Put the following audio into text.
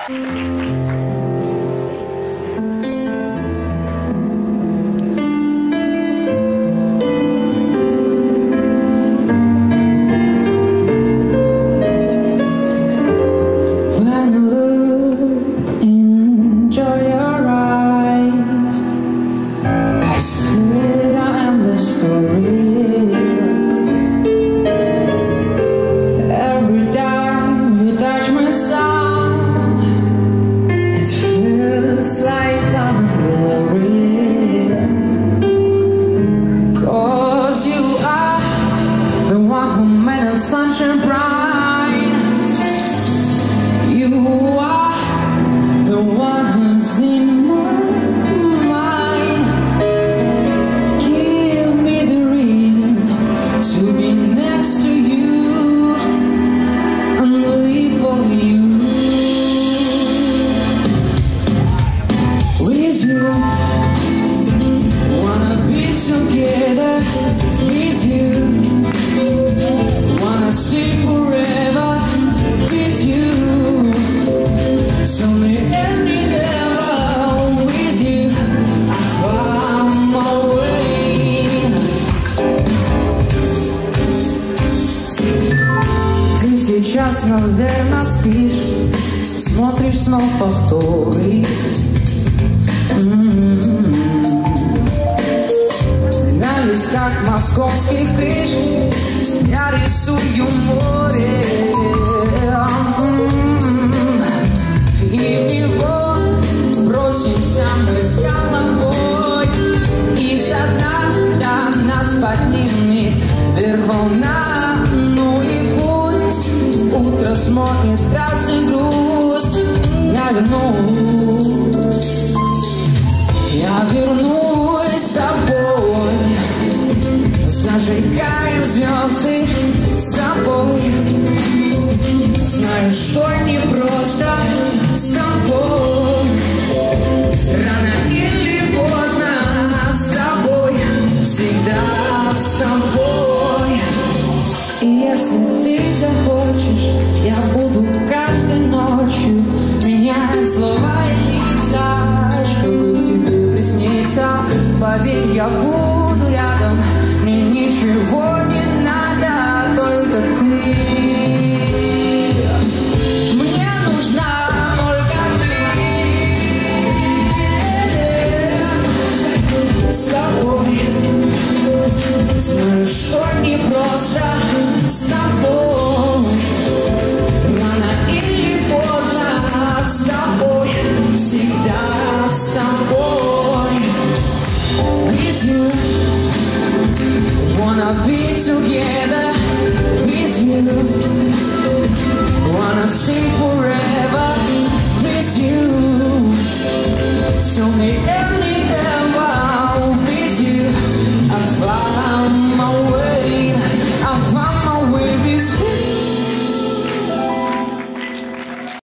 Сейчас, наверное, спишь, смотришь снова повторы. На листах московских крыш я рисую море, и в него бросимся мы с головой, и со дна до нас поднимет вверх волна. Ну и пусть утро смоет красный грусть, я вернусь с тобой, зажигаю звезды с тобой. Знаю, что не просто с тобой, рано или поздно с тобой, всегда с тобой. И если ты захочешь, я буду каждой ночью менять слова и лица, чтобы тебе присниться. Поверь, я буду рядом, мне ничего не надо, только ты. Мне нужна только ты. С тобой знаю, что не просто с тобой, рано или поздно с тобой, всегда с тобой. With you, wanna be